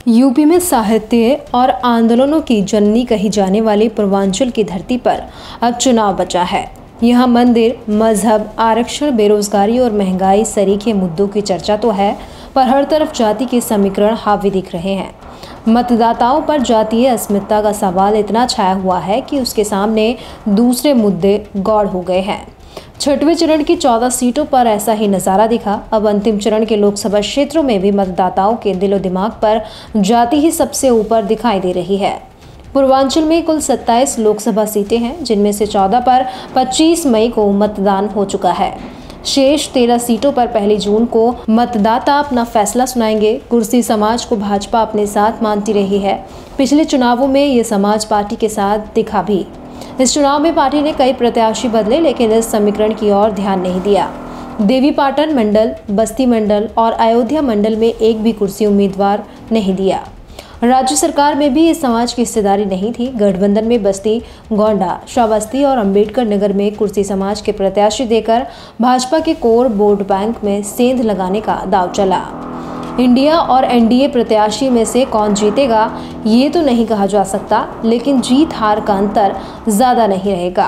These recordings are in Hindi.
यूपी में साहित्य और आंदोलनों की जननी कही जाने वाली पूर्वांचल की धरती पर अब चुनाव बचा है। यहाँ मंदिर, मजहब, आरक्षण, बेरोजगारी और महंगाई सरीखे मुद्दों की चर्चा तो है, पर हर तरफ जाति के समीकरण हावी दिख रहे हैं। मतदाताओं पर जातीय अस्मिता का सवाल इतना छाया हुआ है कि उसके सामने दूसरे मुद्दे गौड़ हो गए हैं। छठवें चरण की 14 सीटों पर ऐसा ही नजारा दिखा। अब अंतिम चरण के लोकसभा क्षेत्रों में भी मतदाताओं के दिलो दिमाग पर जाति ही सबसे ऊपर दिखाई दे रही है। पूर्वांचल में कुल 27 लोकसभा सीटें हैं, जिनमें से 14 पर 25 मई को मतदान हो चुका है। शेष 13 सीटों पर 1 जून को मतदाता अपना फैसला सुनाएंगे। कुर्सी समाज को भाजपा अपने साथ मानती रही है। पिछले चुनावों में ये समाज पार्टी के साथ दिखा भी। इस चुनाव में पार्टी ने कई प्रत्याशी बदले, लेकिन इस समीकरण की ओर ध्यान नहीं दिया। देवीपाटन मंडल, बस्ती मंडल और अयोध्या मंडल में एक भी कुर्सी उम्मीदवार नहीं दिया। राज्य सरकार में भी इस समाज की हिस्सेदारी नहीं थी। गठबंधन में बस्ती, गोंडा, श्रावस्ती और अंबेडकर नगर में कुर्सी समाज के प्रत्याशी देकर भाजपा के कोर वोट बैंक में सेंध लगाने का दांव चला। इंडिया और एनडीए प्रत्याशी में से कौन जीतेगा ये तो नहीं कहा जा सकता, लेकिन जीत हार का अंतर ज्यादा नहीं रहेगा।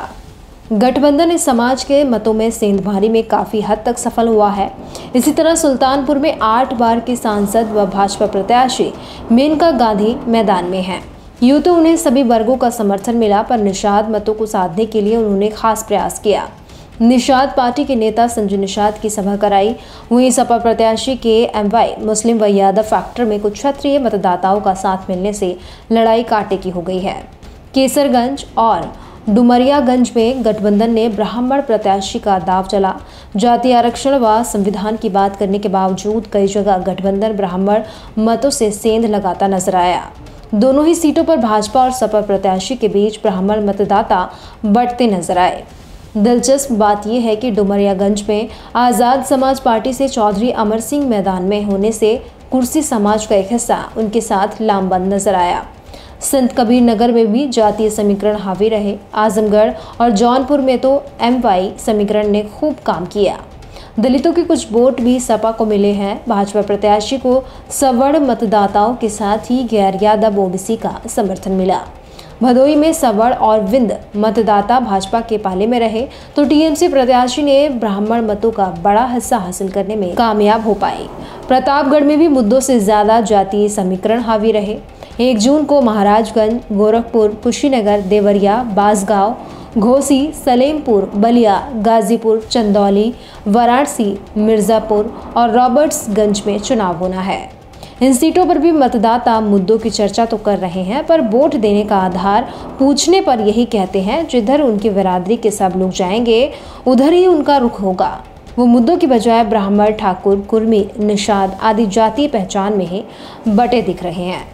गठबंधन इस समाज के मतों में सेंधमारी में काफी हद तक सफल हुआ है। इसी तरह सुल्तानपुर में 8 बार की सांसद व भाजपा प्रत्याशी मेनका गांधी मैदान में हैं। यूं तो उन्हें सभी वर्गों का समर्थन मिला, पर निषाद मतों को साधने के लिए उन्होंने खास प्रयास किया। निषाद पार्टी के नेता संजय निषाद की सभा कराई। वहीं सपा प्रत्याशी के एमवाई मुस्लिम व यादव फैक्टर में कुछ क्षत्रिय मतदाताओं का साथ मिलने से लड़ाई कांटे की हो गई है। केसरगंज और डुमरियागंज में गठबंधन ने ब्राह्मण प्रत्याशी का दाव चला। जाति आरक्षण व संविधान की बात करने के बावजूद कई जगह गठबंधन ब्राह्मण मतों से सेंध लगाता नजर आया। दोनों ही सीटों पर भाजपा और सपा प्रत्याशी के बीच ब्राह्मण मतदाता बढ़ते नजर आए। दिलचस्प बात यह है कि डुमरियागंज में आज़ाद समाज पार्टी से चौधरी अमर सिंह मैदान में होने से कुर्सी समाज का एक हिस्सा उनके साथ लामबंद नजर आया। संत कबीर नगर में भी जातीय समीकरण हावी रहे। आजमगढ़ और जौनपुर में तो एमवाई समीकरण ने खूब काम किया। दलितों के कुछ वोट भी सपा को मिले हैं। भाजपा प्रत्याशी को सवर्ण मतदाताओं के साथ ही गैर यादव ओबीसी का समर्थन मिला। भदोई में सवर्ण और विंद मतदाता भाजपा के पाले में रहे, तो टीएमसी प्रत्याशी ने ब्राह्मण मतों का बड़ा हिस्सा हासिल करने में कामयाब हो पाई। प्रतापगढ़ में भी मुद्दों से ज्यादा जातीय समीकरण हावी रहे। 1 जून को महाराजगंज, गोरखपुर, कुशीनगर, देवरिया, बांसगांव, घोसी, सलेमपुर, बलिया, गाजीपुर, चंदौली, वाराणसी, मिर्जापुर और रॉबर्ट्सगंज में चुनाव होना है। इन सीटों पर भी मतदाता मुद्दों की चर्चा तो कर रहे हैं, पर वोट देने का आधार पूछने पर यही कहते हैं, जिधर उनकी बिरादरी के सब लोग जाएंगे उधर ही उनका रुख होगा। वो मुद्दों की बजाय ब्राह्मण, ठाकुर, कुर्मी, निषाद आदि जातीय पहचान में ही बटे दिख रहे हैं।